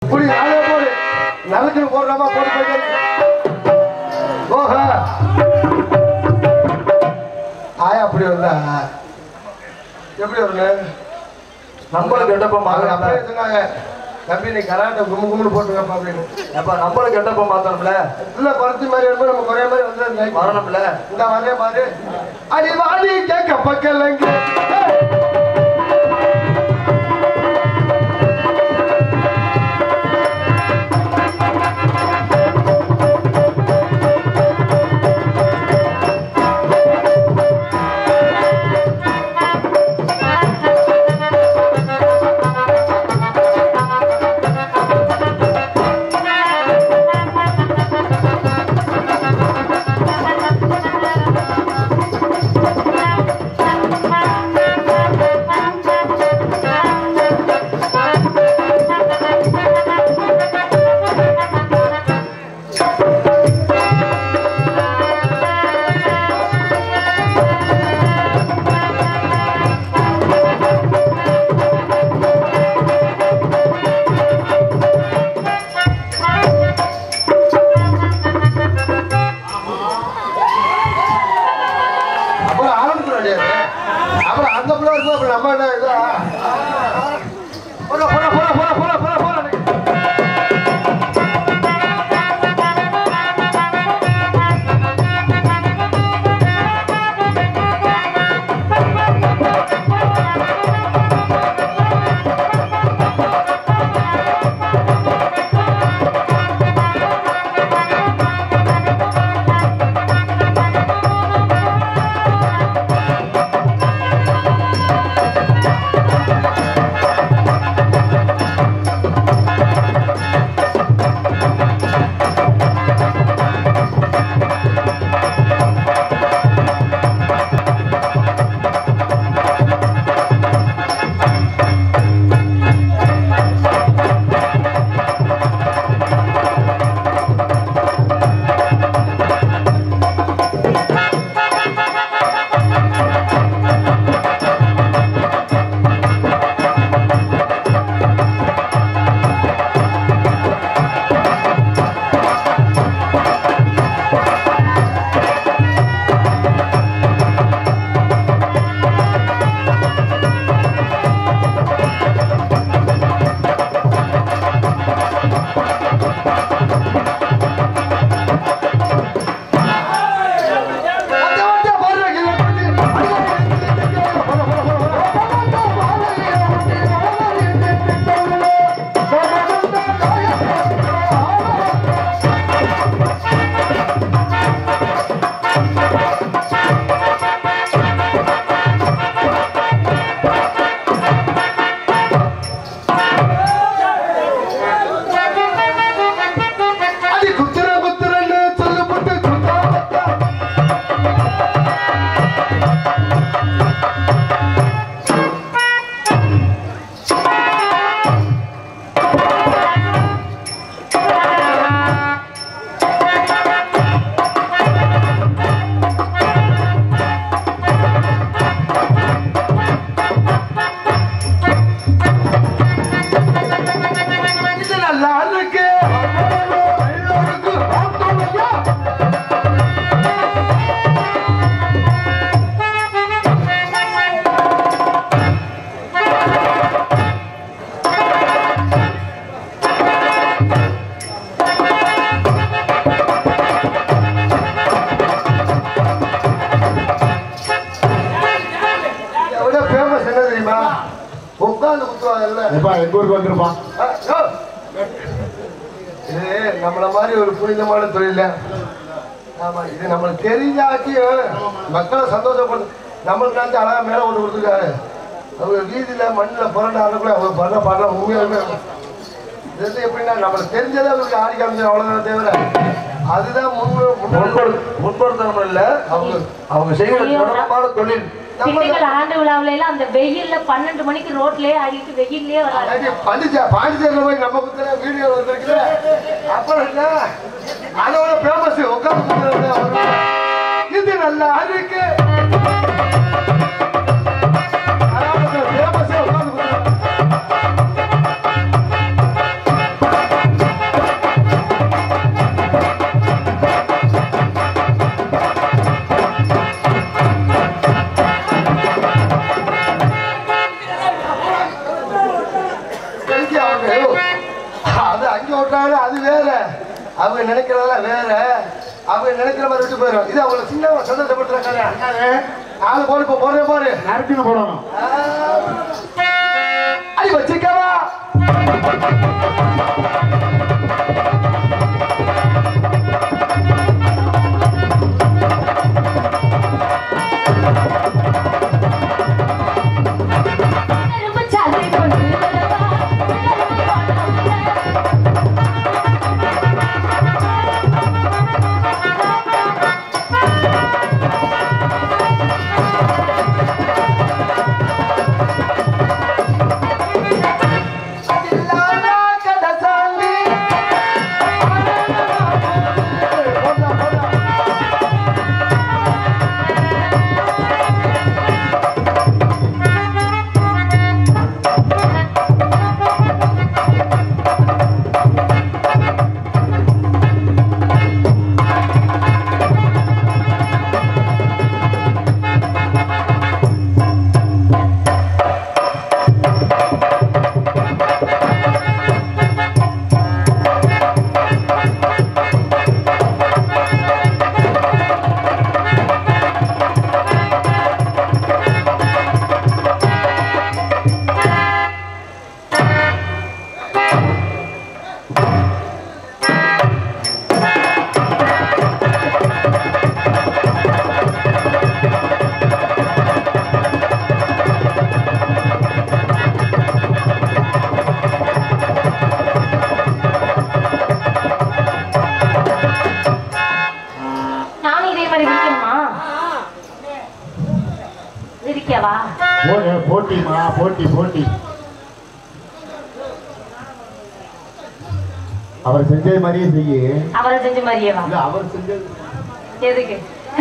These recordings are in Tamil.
இப்படி நாளே போடு நல்லதுக்கு போடுறாமா போட்டு போயிட்டு ஓஹா ஆயா அப்படி வந்தா எப்படி வரணும் நம்மளும் கெட்டப்ப அப்படியே சொன்னாங்க தம்பி நீ கராட்டை கும்பு கும்புன்னு போட்டுக்கப்பா அப்படின்னு அப்ப நம்மளும் கெட்டப்ப மாத்தணும்ல இல்ல குறைச்சி மாதிரி வரும்போது நம்ம குறைய மாதிரி வந்து வரணும்ல இந்த வரைய பாரு அடி வாடி கேட்க பக்கலங்க நம்மள மாதிரி ஒரு புனிதமான தொழில ஆமா இது நம்மளுக்கு தெரிஞ்சாக்கி மக்களை சந்தோஷப்படு நம்மளுக்கு நினைச்சு அழகா மேல கொண்டு கொடுத்துருக்காரு அவங்க வீதியில மண்ணில் புரண்ட ஆடக்குள்ள அவங்க பண்ண பாடல உண்மையாலுமே இது எப்படின்னா நம்மளுக்கு தெரிஞ்சதை அவங்களுக்கு ஆடி காமிச்சு அவ்வளவுதான் தேவை அதுதான் முன்படுத்தணும் இல்ல அவங்க செய்கிற தொழில் ஆண்டு விழாவில அந்த வெயில்ல 12 மணிக்கு ரோட்லயே ஆடிட்டு வெயிலே வராது பாண்டிச்சேரியில போய் நம்ம புத்தர வீடியோ வந்திருக்குது அப்புறம் என்ன அதோட ஃபேமஸ் உட்கார்ந்து இது நல்லா இருக்கு ஃபேமஸ் உட்கார்ந்து ஓட்டுறாங்க அது வேற, அவங்க நினைக்கிறதெல்லாம் வேற, அவங்க நினைக்கிற மாதிரி விட்டு போயிடும். இது அவங்களை சின்ன சந்தோஷப்படுத்துறாங்க. ஆளு போடு இப்போ போடுறேன் பாரு, நறுக்குன்னு போடணும். அடி வச்சிருக்கவா போட்டிமா போட்டி போட்டி. அவர் செஞ்சது மாதிரியே செய்ய. அவரை செஞ்ச மாதிரியே வா. அவர் செஞ்சது எதுக்கு?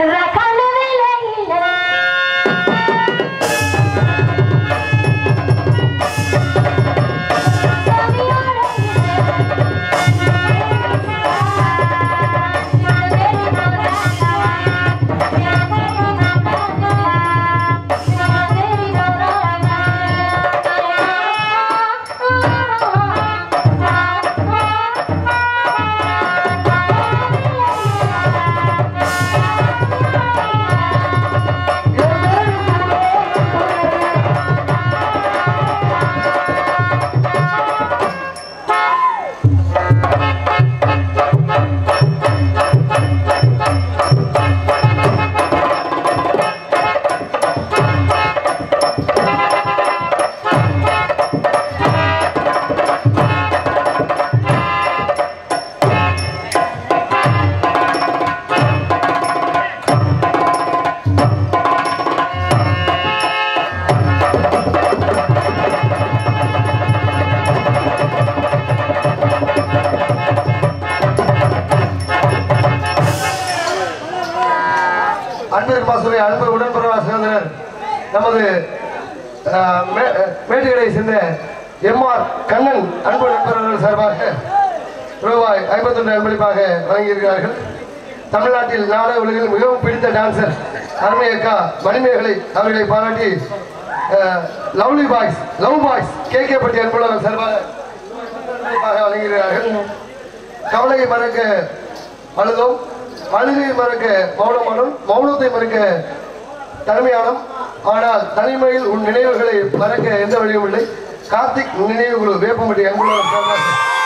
அன்பு உடன்பிறவாசினர் நமது மேட்டுகளை சேர்ந்த எம்ஆர் கண்ணன் அன்பு நண்பர்கள் சார்பாக ரூபாய் 51 அன்பளிப்பாக வழங்கியிருக்கிறார்கள். தமிழ்நாட்டில் நாடக உலகில் மிகவும் பிடித்த டான்சர் அருமை அக்கா மணிமேகலை அவர்களை பாராட்டி லவ் பாய்ஸ் கே பட்டி அன்புள்ளவர் சார்பாக வழங்கியிருக்கிறார்கள். கவலையை மறக்க அழுதும், அழுகை மறக்க மௌனமானும், மௌனத்தை மறக்க தனிமையானும், ஆனால் தனிமையில் உன் நினைவுகளை மறக்க எந்த வழியும் இல்லை. கார்த்திக் நினைவு குழு வேப்பம்பட்டி அன்புள்ளவர் சார்பாக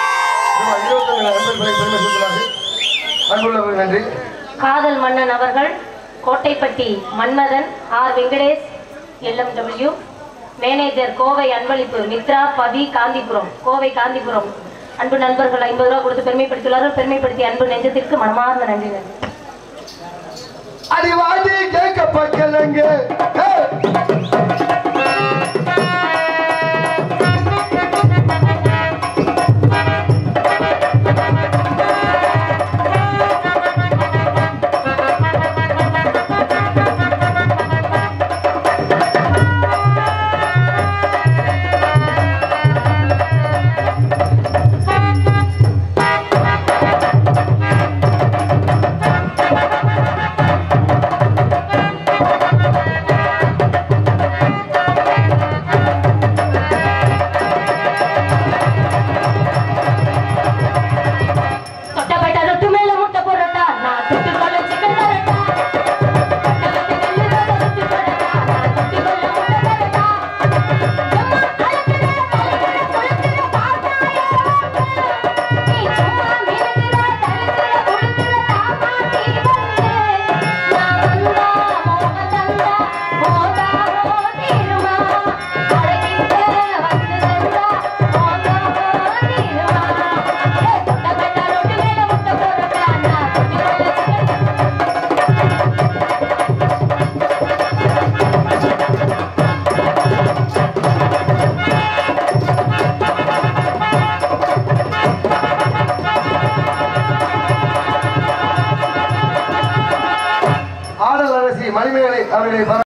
25 அன்புள்ளவர்கள் நன்றி. காதல் மன்னன் அவர்கள், Kottaipatti Manmadhan, R Venkatesh LMW, manager Kovai அன்பளிப்பு மித்ரா பவி காந்திபுரம், கோவை காந்திபுரம் அன்பு நண்பர்கள் 50 ரூபாய் கொடுத்து பெருமைப்படுத்தியுள்ளார்கள். பெருமைப்படுத்திய அன்பு நெஞ்சத்திற்கு மனமார்ந்த நன்றி. அடிவாடி கேட்க பக்கலங்க மணிமேகலை அவர்களை